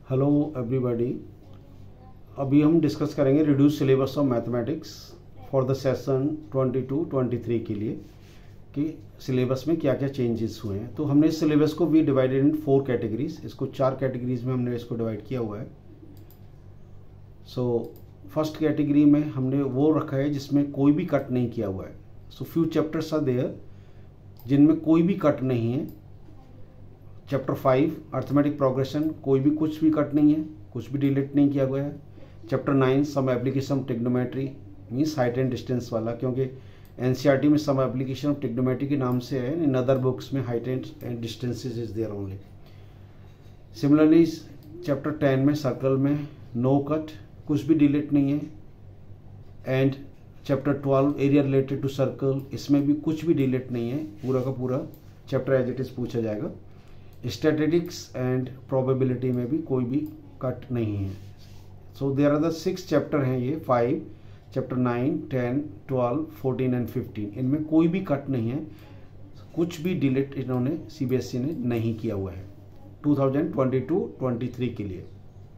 Hello everybody. अभी हम discuss करेंगे reduce syllabus of mathematics for the session 22-23 के लिए कि सिलेबस में क्या क्या चेंजेस हुए हैं। तो हमने इस सिलेबस को वी डिवाइडेड इन 4 कैटेगरीज। इसको 4 कैटेगरीज में हमने इसको डिवाइड किया हुआ है। फर्स्ट कैटेगरी में हमने वो रखा है जिसमें कोई भी कट नहीं किया हुआ है। फ्यू चैप्टर्स आर देयर जिनमें कोई भी कट नहीं है। चैप्टर 5 अर्थमेटिक प्रोग्रेशन, कोई भी कुछ भी कट नहीं है, कुछ भी डिलीट नहीं किया गया है। Chapter 9 some application of trigonometry means height and distance वाला, क्योंकि एनसीईआरटी में सम एप्लीकेशन ऑफ ट्रिग्नोमेट्री के नाम से है, इन अदर बुक्स में height and distances is there only. Similarly chapter 10 में सर्कल में नो कट, कुछ भी डिलीट नहीं है। And chapter 12 area related to circle, इसमें भी कुछ भी डिलीट नहीं है, पूरा का पूरा चैप्टर एज इट इज पूछा जाएगा। स्टैटिस्टिक्स एंड प्रोबेबिलिटी में भी कोई भी कट नहीं है। देयर आर द 6 चैप्टर हैं ये 5 चैप्टर 9, 10, 12, 14 एंड 15, इनमें कोई भी कट नहीं है, कुछ भी डिलीट इन्होंने सीबीएसई ने नहीं किया हुआ है 2022-23 के लिए।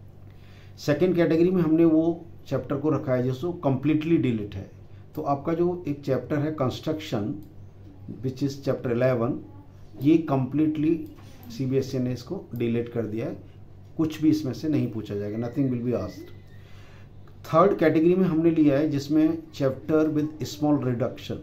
सेकेंड कैटेगरी में हमने वो चैप्टर को रखा है जिसको कम्प्लीटली डिलीट है। तो आपका जो एक चैप्टर है कंस्ट्रक्शन विच इज चैप्टर 11, ये कम्प्लीटली सीबीएसई ने इसको डिलीट कर दिया है, कुछ भी इसमें से नहीं पूछा जाएगा, nothing will be asked. Third category में हमने लिया है जिसमें चैप्टर विद स्मॉल रिडक्शन,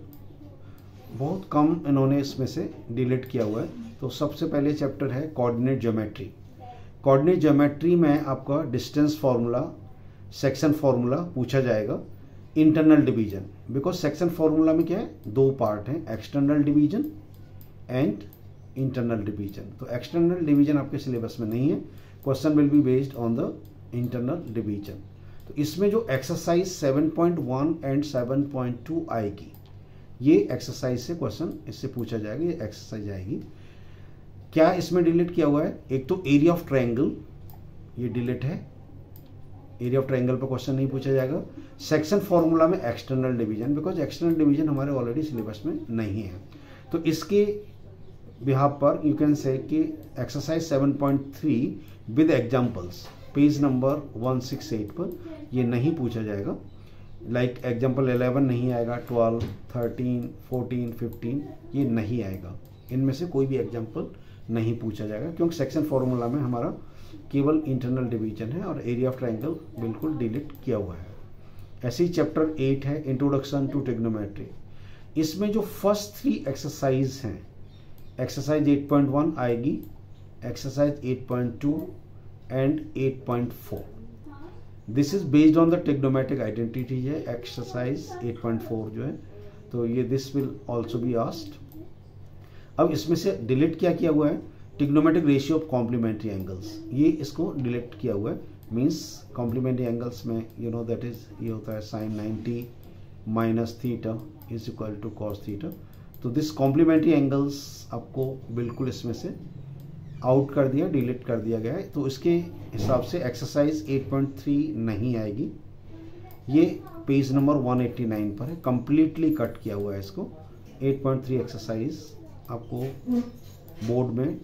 बहुत कम इन्होंने इसमें से डिलीट किया हुआ है। तो सबसे पहले चैप्टर है कोऑर्डिनेट ज्योमेट्री। कोऑर्डिनेट ज्योमेट्री में आपका डिस्टेंस फार्मूला, सेक्शन फार्मूला पूछा जाएगा, internal division, because section formula में क्या है, 2 पार्ट हैं, external division and internal division. तो एक्सटर्नल डिवीजन आपके सिलेबस में नहीं है, question will be based on the internal division. तो इसमें जो एक्सरसाइज 7.1 एंड 7.2 आएगी, ये एक्सरसाइज से क्वेश्चन इससे पूछा जाएगा, ये एक्सरसाइज आएगी। क्या इसमें डिलीट किया हुआ है, एक तो एरिया ऑफ ट्रायंगल, ये डिलीट है, एरिया ऑफ ट्रायंगल पर क्वेश्चन नहीं पूछा जाएगा। सेक्शन फॉर्मूला में external division, because external division हमारे ऑलरेडी सिलेबस में नहीं है। तो इसके बिहाफ पर यू कैन से कि exercise 7.3 with examples page number 168 पर ये नहीं पूछा जाएगा। लाइक एग्जाम्पल 11 नहीं आएगा, 12, 13, 14, 15 ये नहीं आएगा, इनमें से कोई भी एग्जाम्पल नहीं पूछा जाएगा, क्योंकि सेक्शन फॉर्मूला में हमारा केवल इंटरनल डिवीजन है और एरिया ऑफ ट्रायंगल बिल्कुल डिलीट किया हुआ है। ऐसे ही चैप्टर 8 है इंट्रोडक्शन टू ट्रिग्नोमेट्री। इसमें जो फर्स्ट 3 एक्सरसाइज हैं, एक्सरसाइज 8.1 आएगी, exercise 8.2 and 8.4, this is based on the trigonometric identity है एक्सरसाइज 8.4 जो है, तो ये this will also be asked. अब इसमें से डिलीट क्या किया हुआ है, trigonometric ratio of complementary angles, ये इसको डिलीट किया हुआ है। मीन्स कॉम्प्लीमेंट्री एंगल्स में यू नो दैट इज ये होता है sin 90 minus theta is equal to cos theta. तो दिस कॉम्प्लीमेंट्री एंगल्स आपको बिल्कुल इसमें से आउट कर दिया, डिलीट कर दिया गया है। तो इसके हिसाब से एक्सरसाइज 8.3 नहीं आएगी, ये पेज नंबर 189 पर है, कंप्लीटली कट किया हुआ है इसको। 8.3 एक्सरसाइज आपको बोर्ड में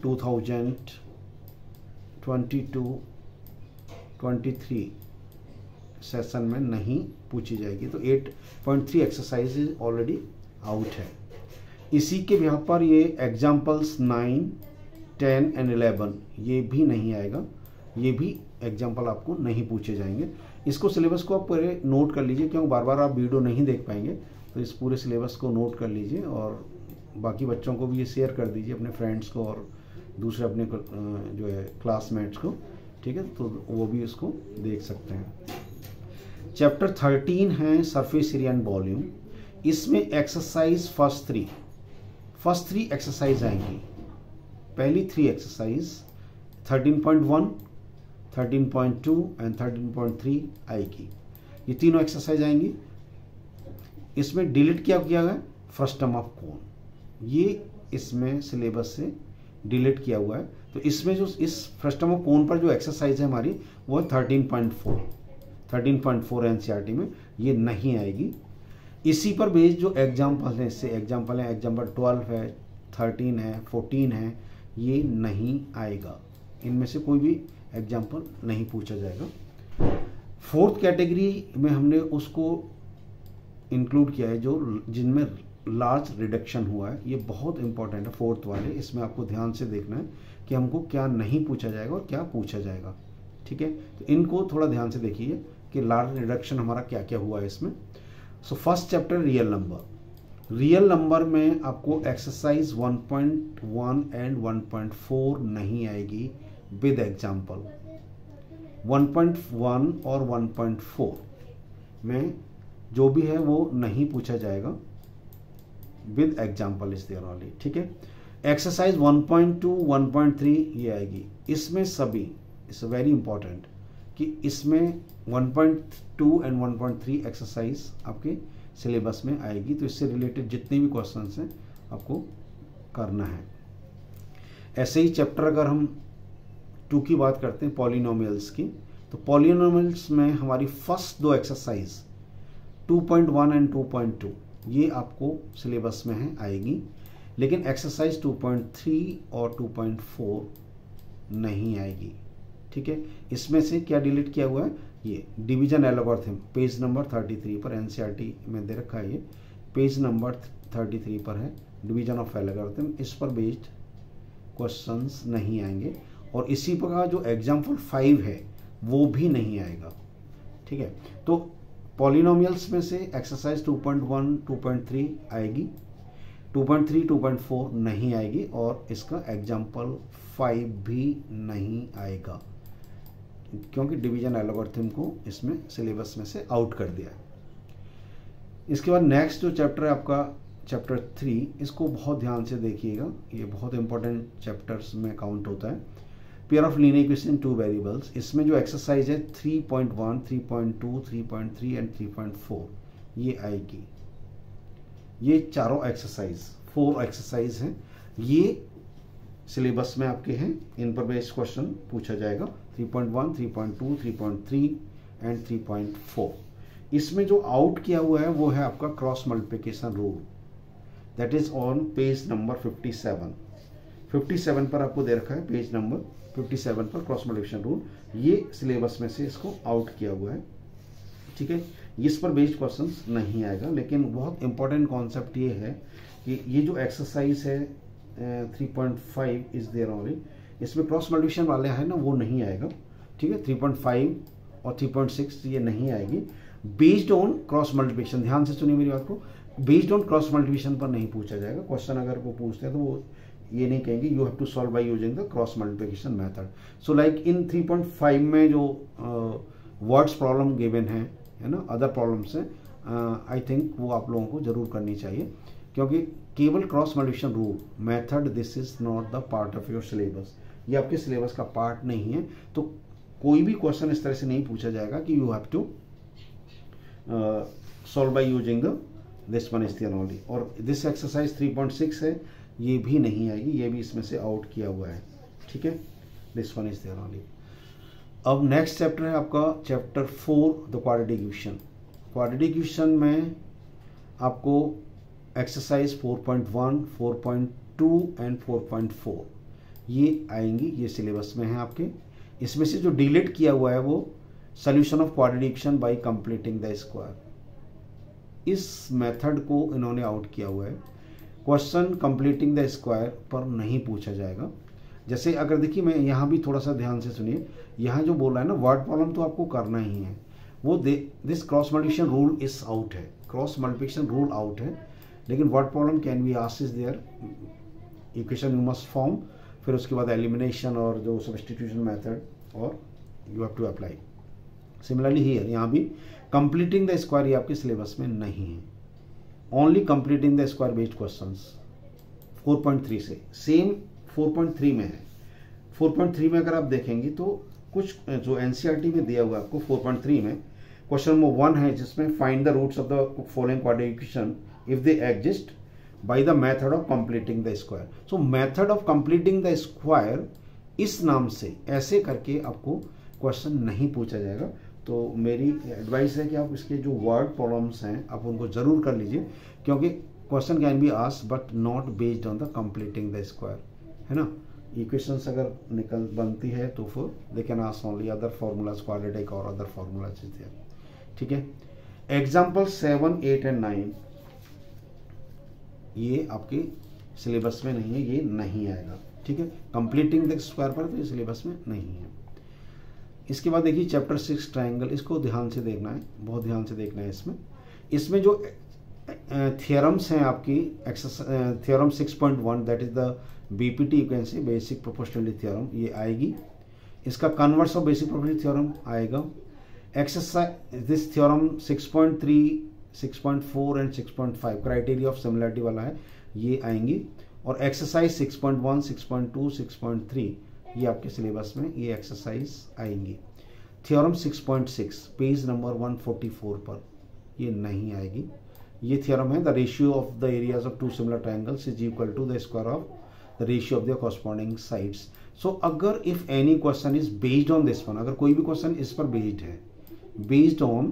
2022-23 सेशन में नहीं पूछी जाएगी। तो 8.3 एक्सरसाइज इज ऑलरेडी आउट है। इसी के यहाँ पर ये एग्जाम्पल्स 9, 10 एंड 11 ये भी नहीं आएगा, ये भी एग्जाम्पल आपको नहीं पूछे जाएंगे। इसको सिलेबस को आप पूरे नोट कर लीजिए, क्योंकि बार बार आप वीडियो नहीं देख पाएंगे, तो इस पूरे सिलेबस को नोट कर लीजिए और बाकी बच्चों को भी ये शेयर कर दीजिए, अपने फ्रेंड्स को और दूसरे अपने जो है क्लासमेट्स को, ठीक है, तो वो भी इसको देख सकते हैं। चैप्टर 13 है सरफेस एरिया एंड वॉल्यूम। इसमें एक्सरसाइज फर्स्ट 3 एक्सरसाइज आएंगी। पहली 3 एक्सरसाइज 13.1, 13.2 एंड 13.3 आएगी, ये तीनों एक्सरसाइज आएंगी। इसमें डिलीट क्या किया गया, फ्रस्टम ऑफ कोन, ये इसमें सिलेबस से डिलीट किया हुआ है। तो इसमें जो इस फ्रस्टम ऑफ कोन पर जो एक्सरसाइज है हमारी वो 13.4 एनसीईआरटी में ये नहीं आएगी। इसी पर बेस्ड जो एग्जाम्पल है, इससे एग्जाम्पल है, एग्जाम्पल 12 है, 13 है, 14 है, ये नहीं आएगा। इनमें से कोई भी एग्जाम्पल नहीं पूछा जाएगा। फोर्थ कैटेगरी में हमने उसको इंक्लूड किया है जो जिनमें लार्ज रिडक्शन हुआ है। ये बहुत इंपॉर्टेंट है फोर्थ वाले, इसमें आपको ध्यान से देखना है कि हमको क्या नहीं पूछा जाएगा और क्या पूछा जाएगा। ठीक है, तो इनको थोड़ा ध्यान से देखिए कि लार्ज रिडक्शन हमारा क्या क्या हुआ है इसमें। So first chapter real number. Real number में आपको एक्सरसाइज 1.1 एंड 1.4 नहीं आएगी विद एग्जाम्पल। 1.1 और 1.4 में जो भी है वो नहीं पूछा जाएगा, with example is there only. ठीक है, एक्सरसाइज 1.2 1.3 ये आएगी। इसमें सभी इट्स वेरी इंपॉर्टेंट कि इसमें 1.2 एंड 1.3 एक्सरसाइज आपके सिलेबस में आएगी, तो इससे रिलेटेड जितने भी क्वेश्चंस हैं आपको करना है। ऐसे ही चैप्टर अगर हम 2 की बात करते हैं पॉलिनोमियल्स की, तो पॉलिनोमियल्स में हमारी फर्स्ट 2 एक्सरसाइज 2.1 एंड 2.2 ये आपको सिलेबस में है आएगी, लेकिन एक्सरसाइज 2.3 और 2.4 नहीं आएगी। ठीक है, इसमें से क्या डिलीट किया हुआ है, ये डिवीजन एल्गोरिथम पेज नंबर 33 पर एनसीईआरटी में दे रखा है। ये पेज नंबर 33 पर है, डिवीजन ऑफ एल्गोरिथम। इस पर बेस्ड क्वेश्चंस नहीं आएंगे और इसी प्रकार जो एग्जाम्पल 5 है वो भी नहीं आएगा। ठीक है, तो पॉलिनोमियल्स में से एक्सरसाइज 2.1 2.3 आएगी, 2.3 2.4 नहीं आएगी और इसका एग्जाम्पल 5 भी नहीं आएगा, क्योंकि डिवीजन एल्गोरिथम को इसमें सिलेबस में से आउट कर दिया है। इसके बाद नेक्स्ट जो चैप्टर है आपका चैप्टर 3, इसको बहुत ध्यान से देखिएगा, ये बहुत इंपॉर्टेंट चैप्टर्स में काउंट होता है। Pair of linear equation 2 variables, इसमें जो एक्सरसाइज है 3.1 3.2 3.3 एंड 3.4 ये आएगी। ये चारों एक्सरसाइज 4 एक्सरसाइज हैं, ये सिलेबस में आपके हैं, इन पर बेस्ड क्वेश्चन पूछा जाएगा। 3.1 3.2 3.3 एंड 3.4। इसमें जो आउट किया हुआ है वो है आपका cross multiplication rule, that is on page number 57 पर आपको दे रखा है, पेज नंबर 57 पर क्रॉस मल्टीप्लिकेशन रूल, ये सिलेबस में से इसको आउट किया हुआ है। ठीक है, इस पर बेस्ड क्वेश्चंस नहीं आएगा, लेकिन बहुत इंपॉर्टेंट कॉन्सेप्ट ये है कि ये जो एक्सरसाइज है 3.5 इज देयर ओनली, इसमें क्रॉस मल्टीप्लिकेशन वाले हैं ना वो नहीं आएगा। ठीक है, 3.5 और 3.6 ये नहीं आएगी। बेस्ड ऑन क्रॉस मल्टीप्लिकेशन, ध्यान से सुनिए मेरी बात को, बेस्ड ऑन क्रॉस मल्टीप्लिकेशन पर नहीं पूछा जाएगा क्वेश्चन। अगर वो पूछते हैं तो वो ये नहीं कहेंगे you have to solve by using the cross multiplication method. So like in 3.5 में जो वर्ड्स प्रॉब्लम गिवन है ना, अदर प्रॉब्लम्स हैं, आई थिंक वो आप लोगों को जरूर करनी चाहिए, क्योंकि केवल cross multiplication rule method this is not the part of your syllabus, ये आपके सिलेबस का पार्ट नहीं है। तो कोई भी क्वेश्चन इस तरह से नहीं पूछा जाएगा कि you have to solve by using this one is there only. और दिस एक्सरसाइज 3.6 है, ये भी नहीं आएगी, ये भी इसमें से आउट किया हुआ है। ठीक है, this one is there only. अब नेक्स्ट चैप्टर है आपका chapter 4 the quadratic equation. Quadratic equation में आपको एक्सरसाइज 4.1 4.2 एंड 4.4 ये आएंगी, ये सिलेबस में है आपके। इसमें से जो डिलीट किया हुआ है वो solution of quadratic equation by completing the square, इस मेथड को इन्होंने आउट किया हुआ है। क्वेश्चन कंप्लीटिंग द स्क्वायर पर नहीं पूछा जाएगा। जैसे अगर देखिए, मैं यहाँ भी थोड़ा सा ध्यान से सुनिए, यहाँ जो बोल रहा है ना वर्ड प्रॉब्लम तो आपको करना ही है, वो this cross multiplication rule is out है, क्रॉस मल्टीप्लिकेशन रूल आउट है, लेकिन word problem can be asked is there, equation you must form, फिर उसके बाद एलिमिनेशन और जो सब्स्टिट्यूशन मेथड, और you have to apply. Similarly here, यहाँ भी कंप्लीटिंग द स्क्वायर ये आपके सिलेबस में नहीं है, only completing the square based questions 4.3 से, सेम 4.3 में है। 4.3 में अगर आप देखेंगे तो कुछ जो एनसीईआरटी में दिया हुआ है आपको 4.3 में क्वेश्चन नंबर 1 है, जिसमें find the roots of the following quadratic equation if they exist by the method of completing the square. So method of completing the square इस नाम से ऐसे करके आपको क्वेश्चन नहीं पूछा जाएगा। तो मेरी एडवाइस है कि आप इसके जो वर्ड प्रॉब्लम्स हैं आप उनको जरूर कर लीजिए, क्योंकि question can be asked but not based on the completing the square, है ना। इक्वेशंस अगर निकल बनती है तो फिर they can ask only other formulas, quadratic और अदर फार्मूलाज इज देयर। ठीक है, एग्जाम्पल 7, 8 एंड 9 ये आपके सिलेबस में नहीं है, ये नहीं आएगा। ठीक है, कंप्लीटिंग द स्क्वायर पर, तो ये सिलेबस में नहीं है। इसके बाद देखिए चैप्टर 6 ट्रायंगल, इसको ध्यान से देखना है, बहुत ध्यान से देखना है। इसमें जो थियरम्स हैं आपकी, theorem 6.1 that is the BPT, you can say basic proportionality theorem, ये आएगी। इसका converse of basic proportionality theorem आएगा। Exercise this theorem 6.3, 6.4 and 6.5 criteria of similarity वाला है, ये आएंगी। और एक्सरसाइज 6.1, 6.2, 6.3 ये आपके सिलेबस में ये एक्सरसाइज आएंगी। थ्योरम 6.6 पेज नंबर 144 पर ये नहीं आएगी। ये थ्योरम है the ratio of the areas of two similar triangles is equal to the square of the ratio of the corresponding sides. So अगर if any question is based on this one, अगर कोई भी question इस पर based है, based on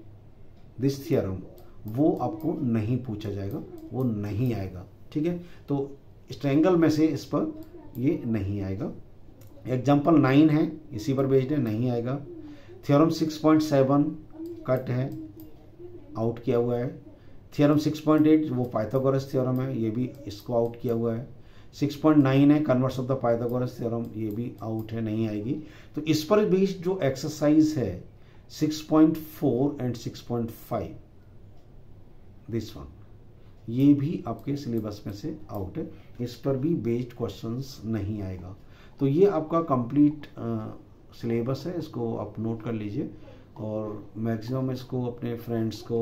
this theorem, वो आपको नहीं पूछा जाएगा, वो नहीं आएगा। ठीक है, तो इस ट्रायंगल में से इस पर ये नहीं आएगा। एग्जाम्पल 9 है, इसी पर बेस्ड है, नहीं आएगा। थ्योरम 6.7 कट है, आउट किया हुआ है। थ्योरम 6.8 वो पाइथागोरस थ्योरम है, ये भी इसको आउट किया हुआ है। 6.9 है converse of the Pythagoras theorem, ये भी आउट है, नहीं आएगी। तो इस पर बेस्ड जो एक्सरसाइज है 6.4 एंड 6.5 दिस वन, ये भी आपके सिलेबस में से आउट है, इस पर भी बेस्ड क्वेश्चंस नहीं आएगा। तो ये आपका कंप्लीट सिलेबस है, इसको आप नोट कर लीजिए और मैक्सिमम इसको अपने फ्रेंड्स को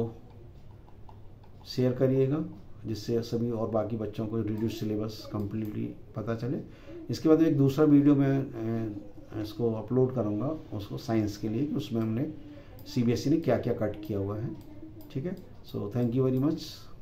शेयर करिएगा, जिससे सभी और बाकी बच्चों को रिड्यूस सिलेबस कंप्लीटली पता चले। इसके बाद एक दूसरा वीडियो मैं इसको अपलोड करूँगा उसको साइंस के लिए, कि उसमें हमने CBSE ने क्या क्या कट किया हुआ है। ठीक है, so thank you very much.